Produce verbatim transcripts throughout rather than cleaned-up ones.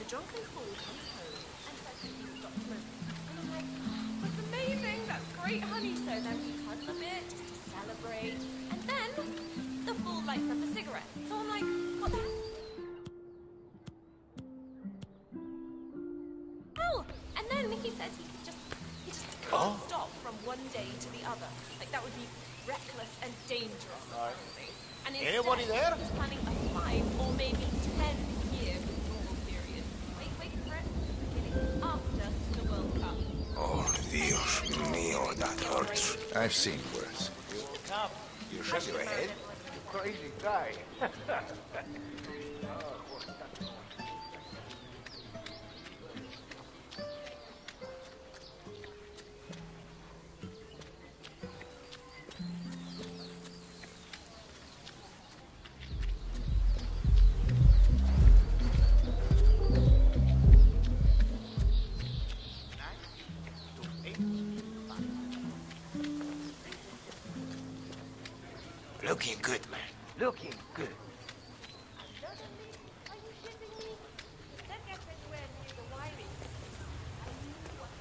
drunken fool comes home and says that he's stopped smoking. And I'm like, oh, that's amazing, that's great, honey. So then we cuddle a bit just to celebrate. And then the fool lights up a cigarette. So I'm like, what the hell? Oh, and then he says he could just, he just can't oh. stop from one day to the other. Like that would be reckless and dangerous or something. And instead, anybody there? He's planning a five or maybe ten year withdrawal period. Wait, wait for it. Beginning after the World Cup. Oh, Dios mío, that hurts. I've seen worse. You shake your head? You crazy guy. Looking good, man. Looking good. Are you shitting me? That gets anywhere near the wiring. I knew what.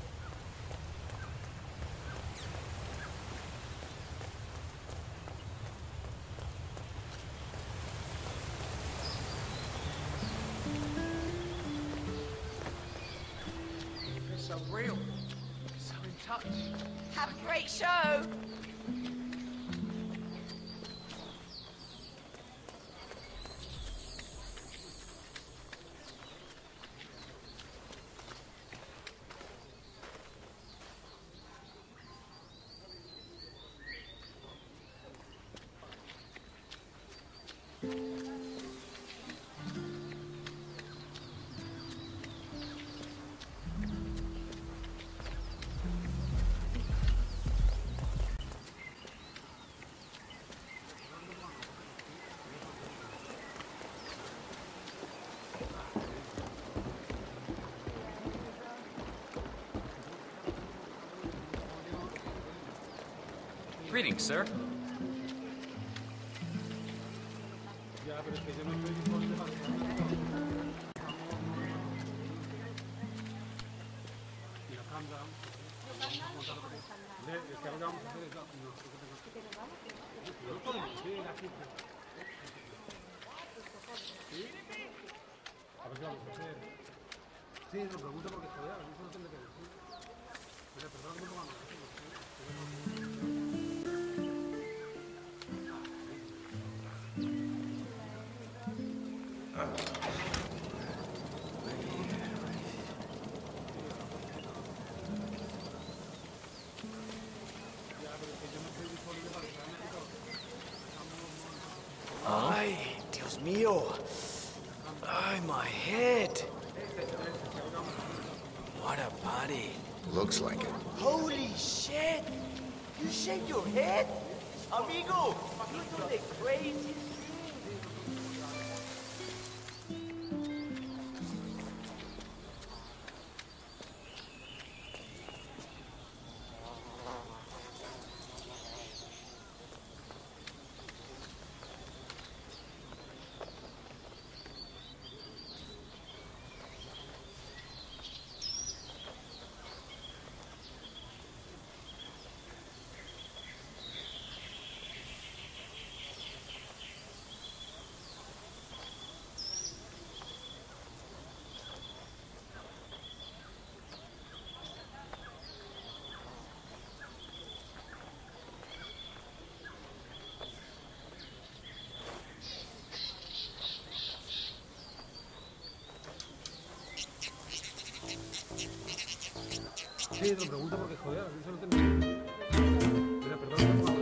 It's so real. So in touch. Have a great show. Greetings, sir. Sí, lo pregunto porque joder, a mí eso no tendré que decir. Mira, perdón, no pongan Ay, Dios mío. Ay, my head. What a party. Looks like it. Holy shit! You shaved your head? Amigo, you do the crazy Sí, lo pregunto porque joder, a mí eso no tendré que decir. Mira, perdón, no pongan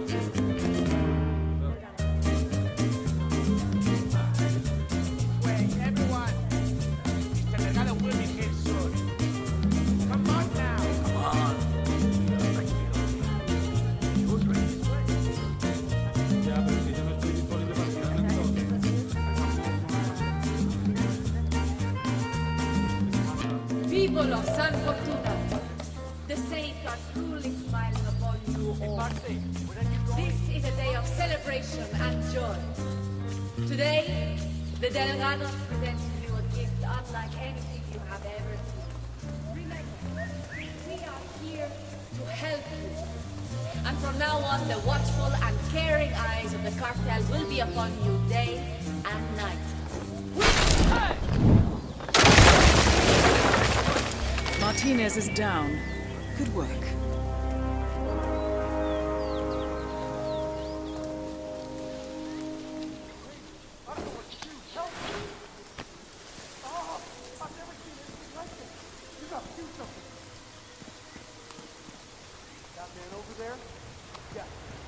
People of San Fortuna, the saints are truly smiling upon you all. This is a day of celebration and joy. Today, the Delgados present you a gift unlike anything you have ever seen. Remember, we are here to help you. And from now on, the watchful and caring eyes of the cartel will be upon you day and night. Martinez is down. Good work. That man over there? Yeah.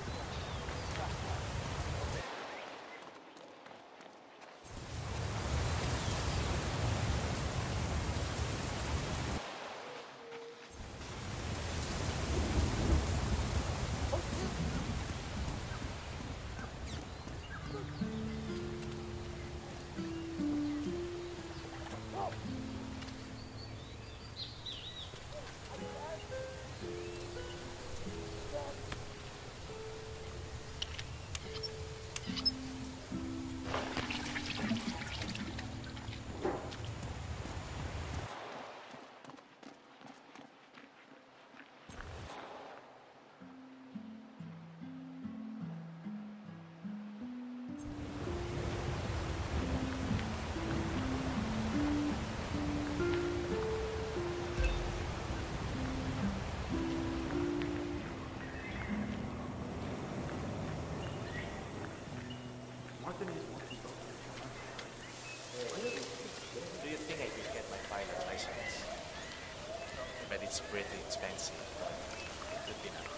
Do you think I could get my pilot license? But it's pretty expensive, but it could be nice.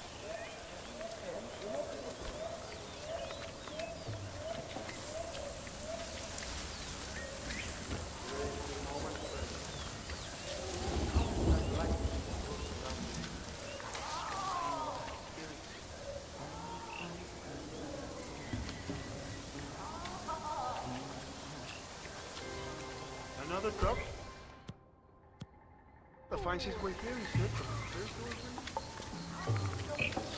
Another truck? That finds his way here instead of the first one.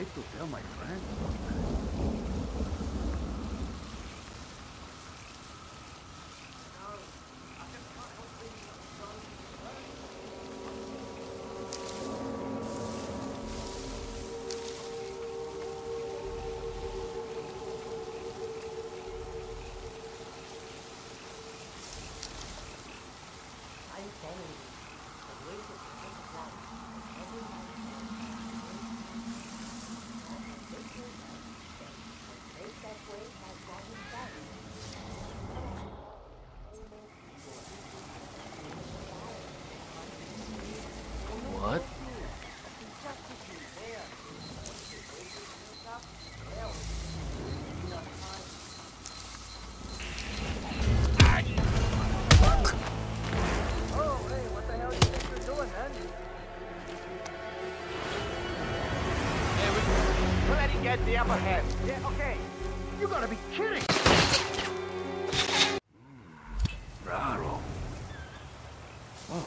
hate to tell my friends. What? Get the upper hand. Yeah, okay. You gotta be kidding! Raro. Oh.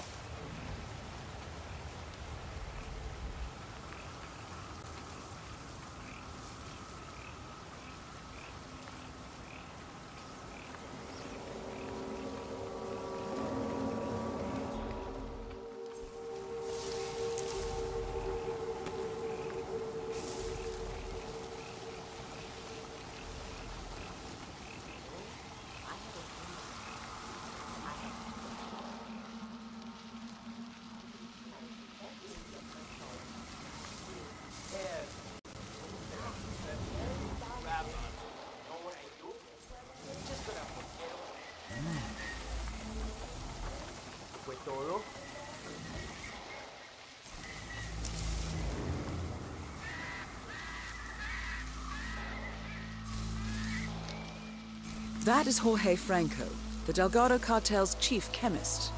That is Jorge Franco, the Delgado cartel's chief chemist.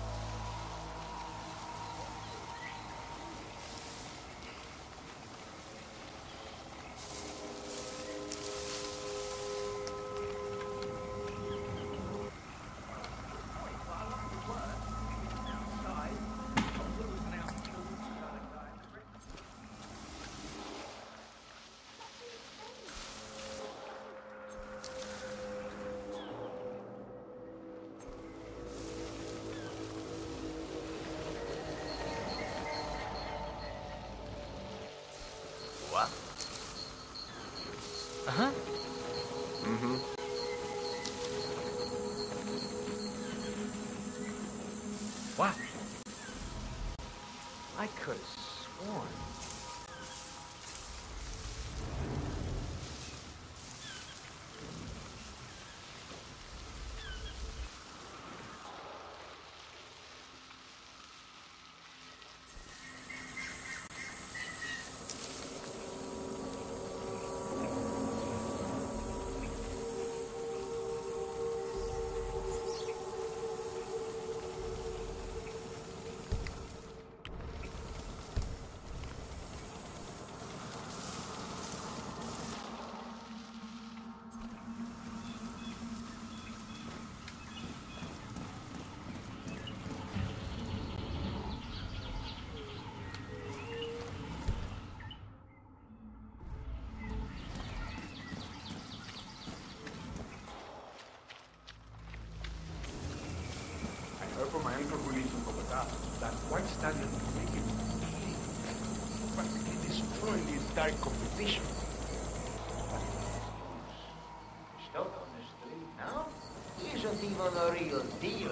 What? Uh-huh. Mm-hmm. What? I could have sworn. From my own calculation from the top, that white stallion will make it practically destroy the entire competition. Stuck on the street now? He isn't even a real deal.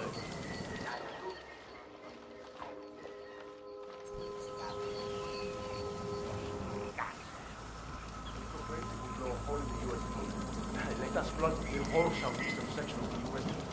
Let us flood the whole southeastern section of the U S